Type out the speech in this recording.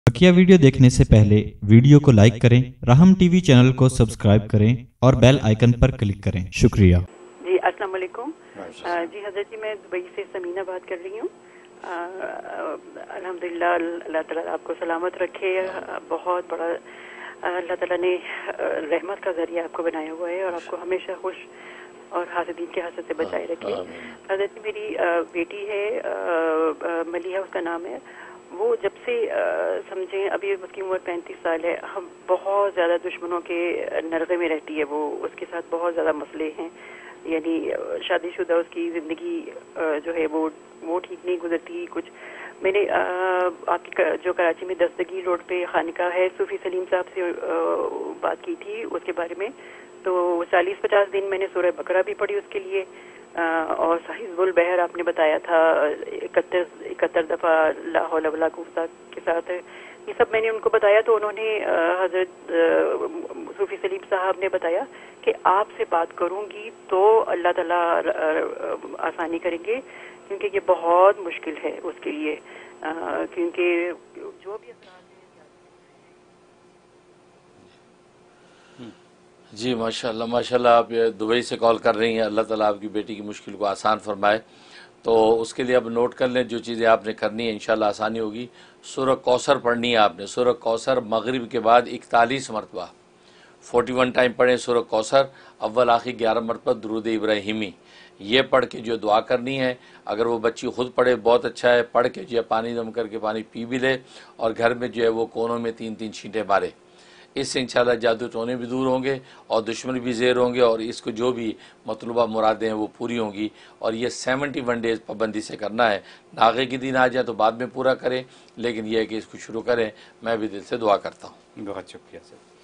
बकिया video देखने से पहले वीडियो को लाइक करें, राहम टीवी चैनल को सब्सक्राइब करें और बेल आइकन पर क्लिक करें। शुक्रिया जी। अस्सलाम वालेकुम। जी हजरत जी, मैं दुबई से समीना बात कर रही हूँ। अल्हम्दुलिल्लाह, अल्लाह ताला आपको सलामत रखे। बहुत बड़ा अल्लाह ताला ने रहमत का जरिया आपको बनाया हुआ है और आपको हमेशा खुश और हासिदीन के हसद से बचाए रखे। हजरत जी, मेरी बेटी है मलिहा, उसका नाम है। वो जब से समझें, अभी उसकी उम्र 35 साल है। हम बहुत ज़्यादा दुश्मनों के नरगे में रहती है। वो उसके साथ बहुत ज़्यादा मसले हैं। यानी शादीशुदा उसकी ज़िंदगी जो है वो ठीक नहीं गुजरती। कुछ मैंने आपकी जो कराची में दस्तगीर रोड पे खानिका है, सूफी सलीम साहब से बात की थी उसके बारे में। तो 40-50 दिन मैंने सूरह बकरा भी पढ़ी उसके लिए। और हिज़्बुल बहर आपने बताया था 71 दफ़ा ला हौला वला कुव्वता के साथ। ये सब मैंने उनको बताया। तो उन्होंने हज़रत सूफी सलीम साहब ने बताया कि आपसे बात करूंगी तो अल्लाह ताला आसानी करेंगे, क्योंकि ये बहुत मुश्किल है उसके लिए। क्योंकि जो भी जी माशाल्लाह माशाल्लाह, आप ये दुबई से कॉल कर रही हैं। अल्लाह ताला आपकी बेटी की मुश्किल को आसान फरमाए। तो उसके लिए अब नोट कर लें जो चीज़ें आपने करनी है, इंशाल्लाह आसानी होगी। सूरह कौसर पढ़नी है आपने। सूरह कौसर मगरिब के बाद 41 मरतबा 41 टाइम पढ़ें सूरह कौसर। अव्वल आखिर 11 मरतबा दुरूद इब्राहिमी ये पढ़ के जो दुआ करनी है। अगर वो बच्ची खुद पढ़े बहुत अच्छा है, पढ़ के जो है पानी दम करके पानी पी भी ले और घर में जो है वो कोनों में 3-3 छींटे मारे। इससे इंशाल्लाह जादू टोने भी दूर होंगे और दुश्मन भी ज़ेर होंगे और इसको जो भी मतलूबा मुरादें हैं वो पूरी होंगी। और ये 71 डेज़ पाबंदी से करना है। नागे के दिन आ जाए तो बाद में पूरा करें, लेकिन यह है कि इसको शुरू करें। मैं भी दिल से दुआ करता हूँ। बहुत शुक्रिया सर।